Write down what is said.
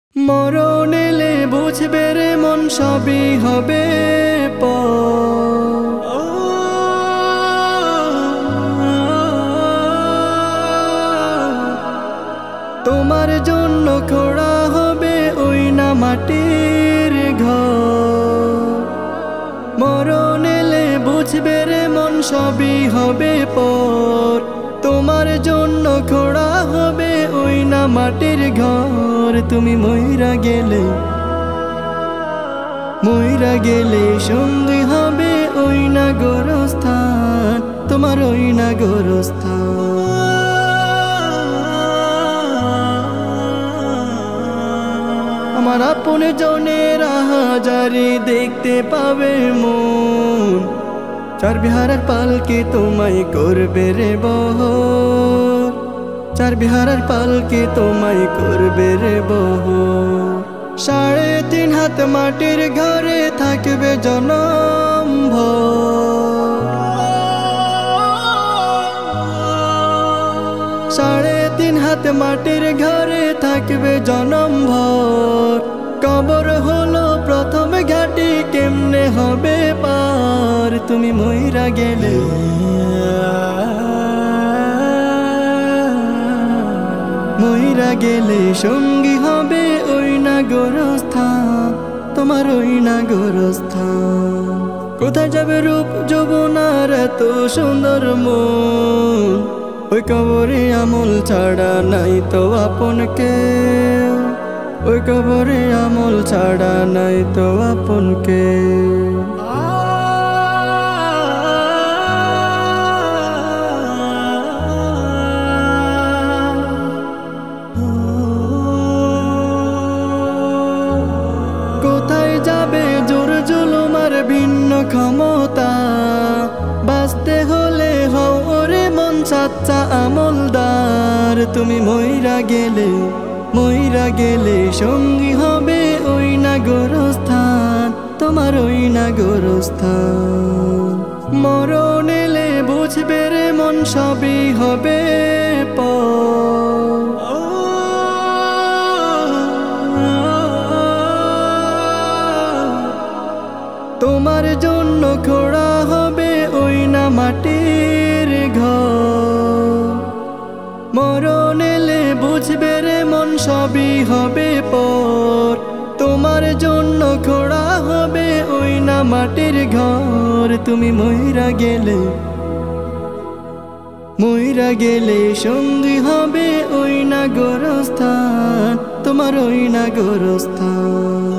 মরণ এলে বুঝবে রে মন সবই হবে তোমার জন্য খোঁড়া হবে ওই না মাটির ঘর। মরণ এলে বুঝবে রে মন সবই হবে পর, তোমার জন্য খোঁড়া হবে ওই না মাটির ঘর। তুমি মইরা গেলে সঙ্গী হবে ওই না গোরস্থান, তোমার ওই না গোরস্থান। আমার আপন জনের হাজারি দেখতে পাবে মন, চার বিহারের পালকে তোমায় করবে রে বহর, চার বিহারের পালকে তোমায় করবে রে বহর। 3.5 হাত মাটির ঘরে থাকবে জনম ভর, 3.5 হাত মাটির ঘরে থাকবে জনম ভর। কবর হলো প্রথম ঘাটি, কেমনে হবে পার তুমি মইরা গেলে। মইরা গেলে সঙ্গী হবে ওই না গোরস্থান, তোমার ওই না গোরস্থান। কোথায় যাবে রূপ যৌবনার এত সুন্দর মন, ওই কবরে আমল ছাড়া নাই তো আপন কেউ, ওই কবরে আমল ছাড়া নাই তো আপন কেউ। কোথায় যাবে জোর জুলুম আর ভিন্ন ক্ষমতা, বাঁচতে হলে হও ওরে মন সাচ্চা আমলদার। তুমি মইরা গেলে সঙ্গী হবে ওই না গোরস্থান, তোমার ওই না গোরস্থান। মরণ এলে বুঝবে রে মন সবই হবে পর, তোমার জন্য খোঁড়া হবে ওই না মাটির ঘর। মরণ এলে বুঝবে রে মন সবই হবে পর, তোমার জন্য খোঁড়া হবে ওই না মাটির ঘর। তুমি মইরা গেলে সঙ্গী হবে ওই না গোরস্থান, তোমার ওই না গোরস্থান।